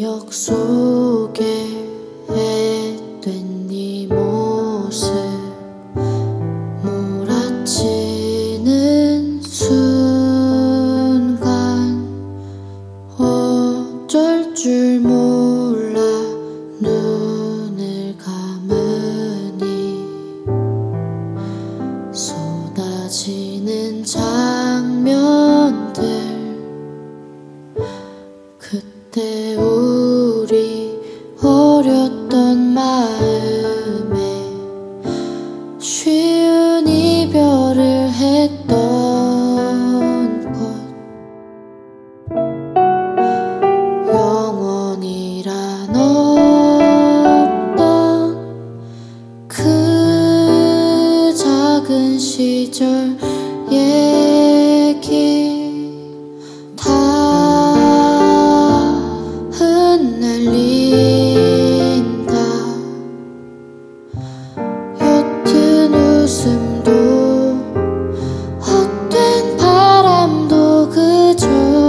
기억 속에 앳된 네 모습 몰아치는 순간 어쩔 줄 몰라 눈을 감으니 쏟아지는 장면들 그때 우리 어렸던 마음에 쉬운 이별을 했던 것 영원이란 없던 그 작은 시절 얘기 흩날린다. 옅은 웃음도 헛된 바람도 그저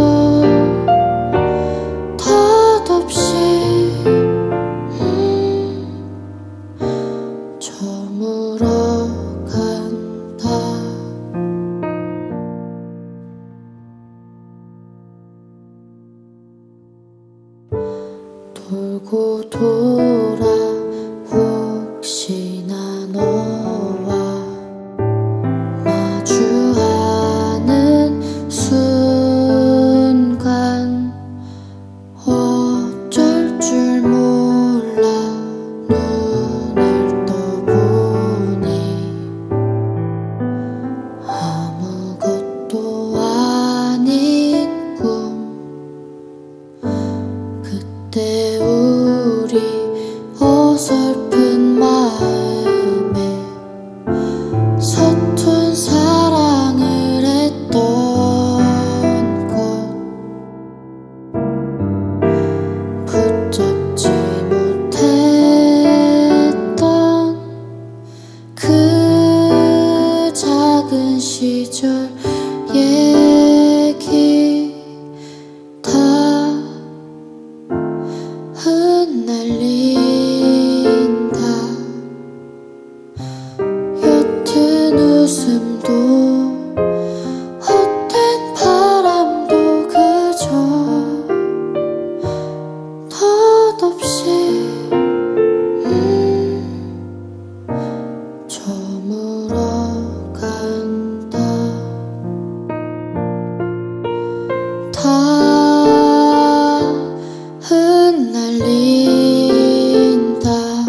덧없이 저물어 간다. 돌고 돌아 혹시나 너와 마주하는 순간 어쩔 줄 몰라 눈을 떠보니 아무것도 아닌 꿈 그때 우리 어설픈 마음에 서툰 사랑을 했던 것 붙잡지 못했던 그 작은 시절 얘기 다 흩날린다. 옅은 웃음도 헛된 바람도 그저 덧없이 저물어 간다. 다 흩날린다.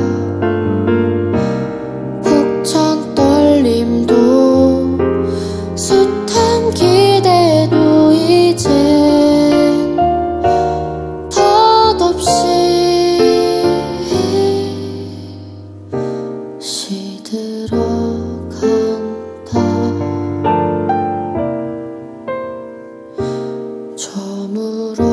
벅찬 떨림도 숱한 기대도 이젠 덧없이 시들어 간다. 저물어